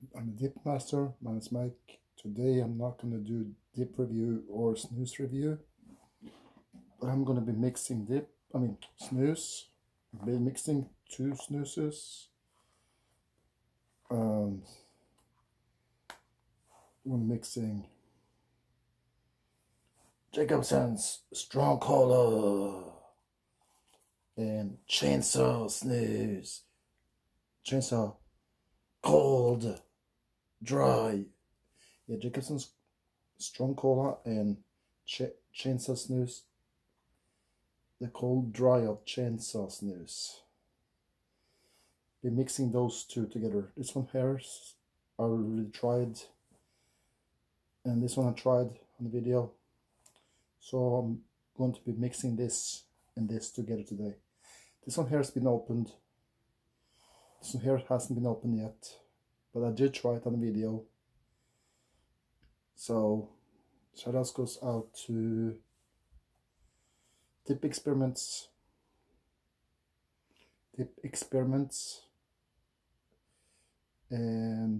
I'm a dip master. My name is Mike. Today I'm not going to do dip review or snooze review, but I'm going to be mixing snooze. I'll be mixing two snoozes. I'm mixing Jacobson's Strong Cola and Chainsaw Snooze. Chainsaw Cold Dry. Yeah, Jacobson's Strong Cola and Chainsaw Snooze. The Cold Dry of Chainsaw Snooze. Be mixing those two together. This one here I already tried, and this one I tried on the video. So I'm going to be mixing this and this together today. This one here has been opened. This one here hasn't been opened yet, but I did try it on the video. So shoutouts goes out to Dip Experiments, and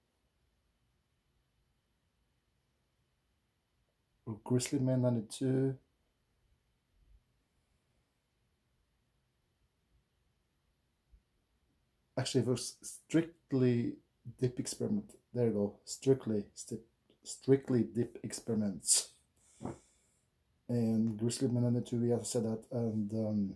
Grizzly Man 92. Actually, it was Strictly Dip Experiment. There you go. Strictly Dip Experiments. And Grizzly Man 92, we have said that. And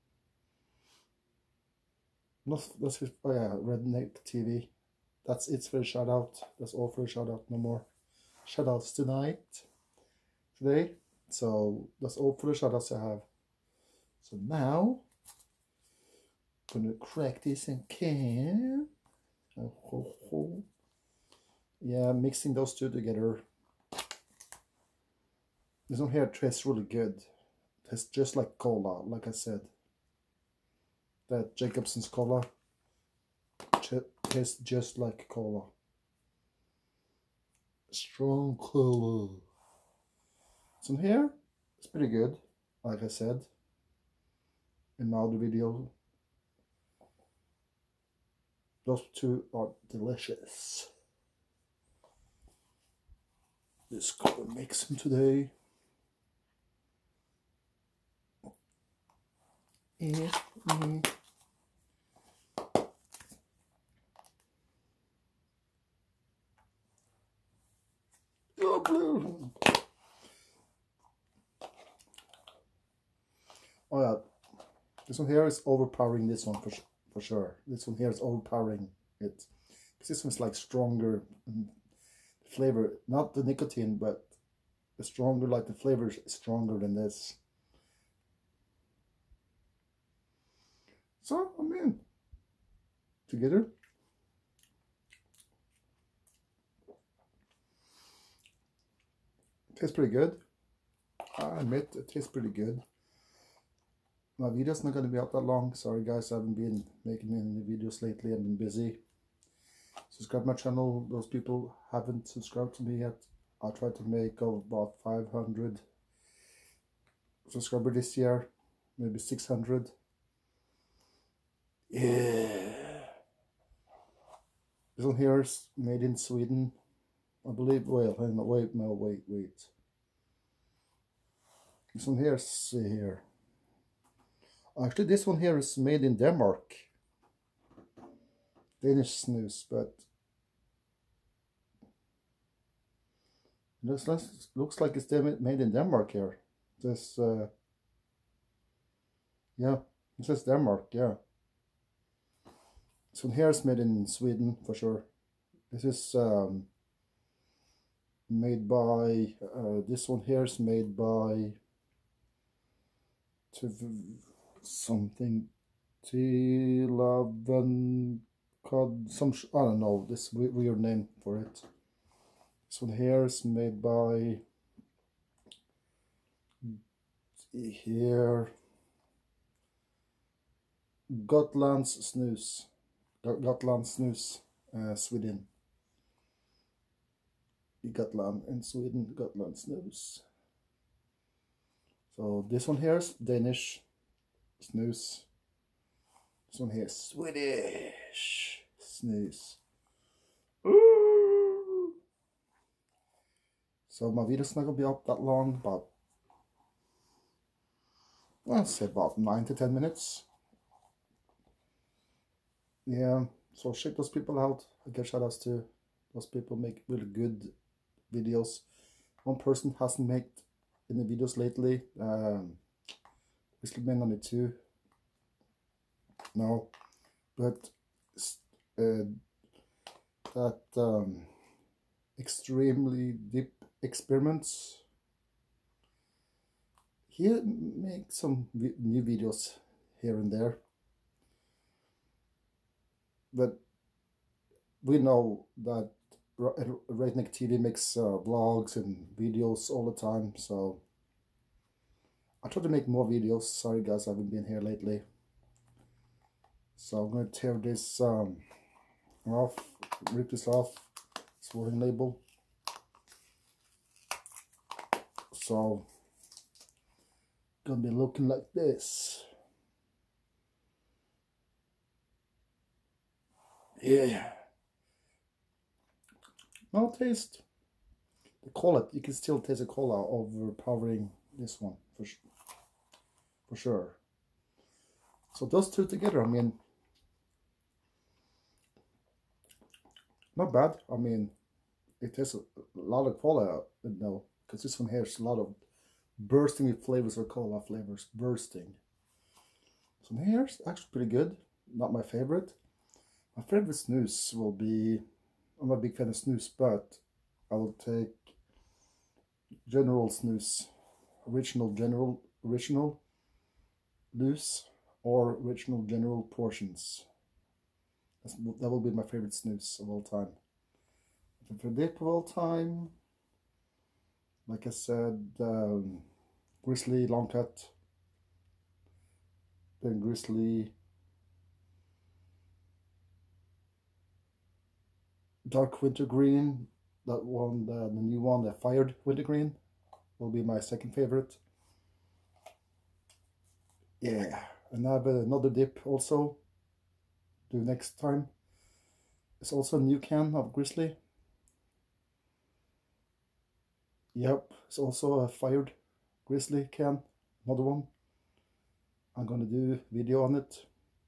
Redneck TV. That's it for a shout out. That's all for a shout out. No more shout outs today. So that's all for the shout outs I have. So now I'm gonna crack this in can. Yeah, mixing those two together. This one here tastes really good. It tastes just like cola, like I said. That Jacobson's cola tastes just like cola. Strong cola. This one here is pretty good, like I said in my other video. Those two are delicious. Just gonna mix them today. Oh, blue. Oh yeah, this one here is overpowering this one for sure. This one here is overpowering it, because this one's like stronger flavor, not the nicotine, but the stronger, like the flavor is stronger than this. So I'm in together. Tastes pretty good. I admit it tastes pretty good. My video's not going to be out that long. Sorry guys, I haven't been making any videos lately. I've been busy. Subscribe my channel. Those people haven't subscribed to me yet. I'll try to make about 500 subscribers this year. Maybe 600. Yeah. This one here is made in Sweden, I believe. Well, wait. This one here, see here. Actually, this one here is made in Denmark. Danish snooze, but it looks like it's made in Denmark here. This, yeah, it says Denmark, yeah. This one here is made in Sweden for sure. This is made by, this one here is made by something T11 called some, I don't know, this weird name for it. This one here is made by here Gotland Snus, Sweden. Gotland in Sweden, Gotland Snus. So this one here is Danish snus. This one here is Swedish snus. Ooh. So my video's not gonna be up that long, but I'll say about 9 to 10 minutes. Yeah, so check those people out. I get shout outs to those people, make really good videos. One person hasn't made any videos lately. Grizzly Man 92. No, but that extremely deep experiments. He makes some new videos here and there, but we know that Redneck TV makes vlogs and videos all the time, so I try to make more videos. Sorry guys, I haven't been here lately. So I'm going to tear this off, rip this off, this warning label. So, gonna be looking like this. Yeah. No taste. The cola, you can still taste the cola overpowering this one for sure. So those two together, I mean, not bad. I mean, it tastes a lot of cola, you know, because this one here is a lot of bursting with flavors of cola flavors, bursting. So here's actually pretty good. Not my favorite. My favorite snus will be, I'm not a big fan of snus, but I will take General Snus, original loose, or original general portions. That will be my favorite snus of all time. For dip of all time, like I said, Grizzly Long Cut, then Grizzly Dark Wintergreen, that one, the new one, the Fired Wintergreen, will be my second favorite. Yeah, and I have another dip also, do next time. It's also a new can of Grizzly. Yep, it's also a Fired Grizzly can, another one. I'm gonna do a video on it.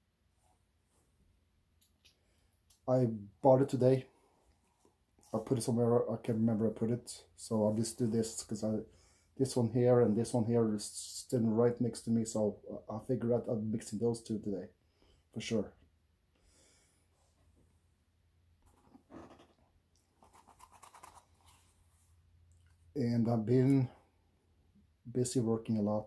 I bought it today. I put it somewhere, I can't remember I put it. So I'll just do this because this one here and this one here is sitting right next to me. So I figure out I'm mixing those two today, for sure. And I've been busy working a lot.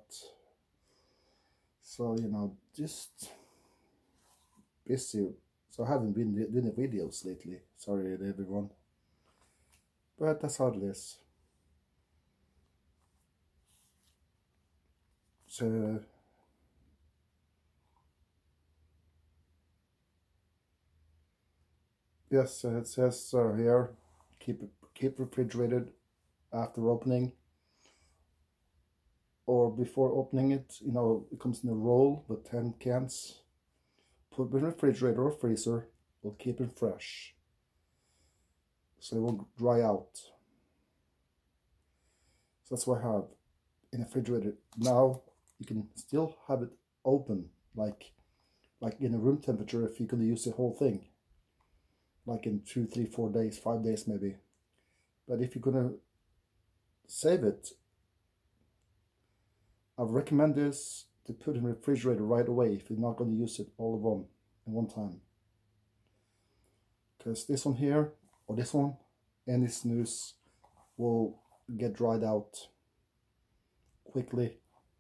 So, you know, just busy. So I haven't been doing the videos lately. Sorry everyone. But that's how it is. So yes, it says here, keep refrigerated after opening or before opening it. You know, it comes in a roll with 10 cans. Put it in the refrigerator or freezer. Will keep it fresh, so it won't dry out. So that's what I have in the refrigerator. Now you can still have it open, like in a room temperature, if you could use the whole thing, like in 2, 3, 4 days, 5 days maybe. But if you're gonna save it, I recommend this to put in the refrigerator right away if you're not going to use it all of them in one time. Because this one here, or this one, any snus will get dried out quickly.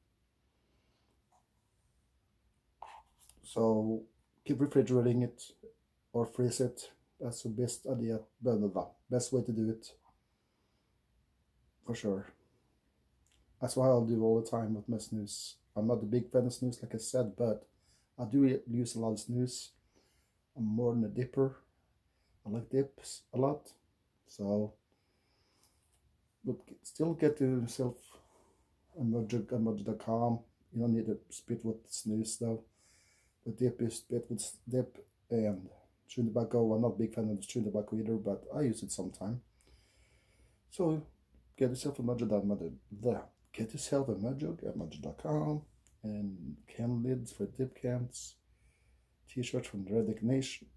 So keep refrigerating it or freeze it. That's the best idea, best way to do it, for sure. That's why I'll do all the time with my snus. I'm not a big fan of snus, like I said, but I do use a lot of snus. I'm more than a dipper. I like dips a lot. So, but still get to yourself Mudge.com. You don't need to spit with snus though. The dip is spit with dip and chewing tobacco. I'm not a big fan of chewing tobacco either, but I use it sometime. So get yourself a get yourself a mud jug at mudjug.com, and can lids for dip cans, t-shirts from Reddick Nation,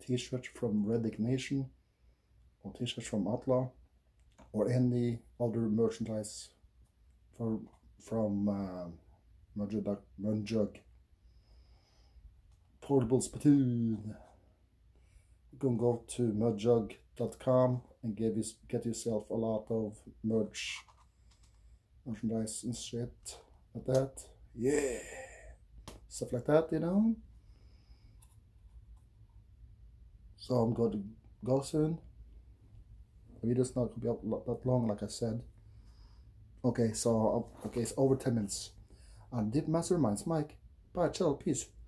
or t-shirts from Outlaw, or any other merchandise from Mudjug. Portable spittoon. You can go to mudjug.com and get yourself a lot of merchandise and shit like that. Yeah, stuff like that, you know. So I'm going to go soon. The video's not going to be up that long, like I said. Okay, so it's over 10 minutes. And Dip Master reminds Mike. Bye, chill, peace.